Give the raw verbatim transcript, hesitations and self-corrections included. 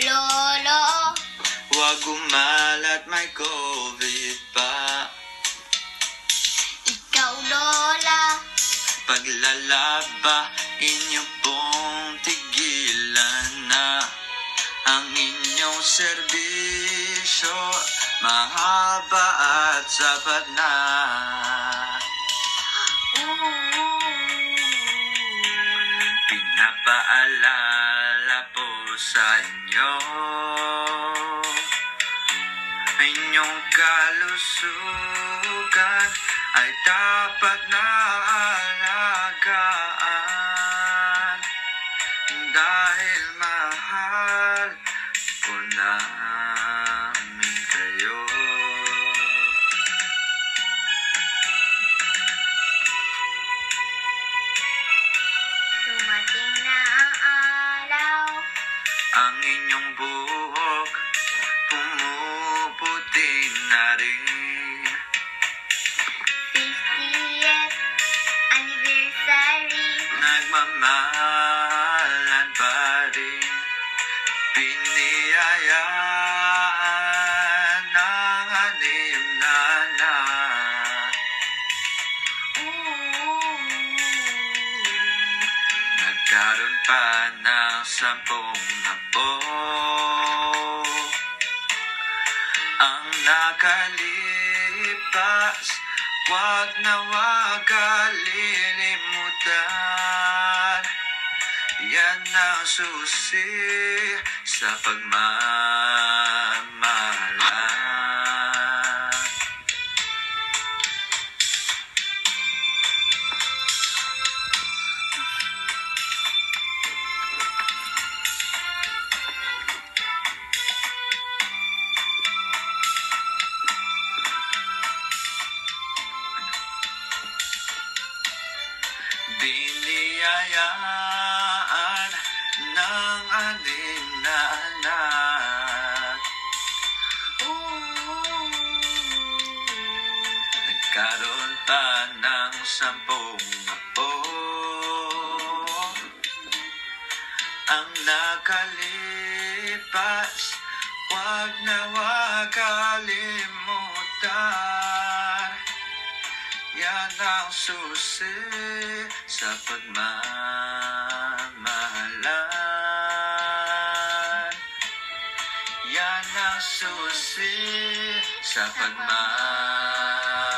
Lolo, Huwag umalat, may COVID pa. ikaw Lola, Paglalaba, inyo pong tigilan na ang inyong serbisyo. Mahaba at sapat na. Pinapaalala po sa inyo, inyong kalusugan ay dapat na alagaan dahil mahal po namin kayo. dumating na ang araw, Ang inyong buhok pumuputi na rin. fiftieth anniversary, Nagmamahalan pa rin. Piniyayaan ng anim na anak. Nagkaroon pa ng sampung apo. Ang nakalipas, wag na wag kalilimutan. Yan ang susi sa pagmamahalan. Biniyayaan ng anim na anak. Nagkaroon pa ng sampung apo. Ang nakalipas, wag na wag kalimutan. Yan ang susi sa pagmamahalan. Yan ang susi sa pagmamahalan.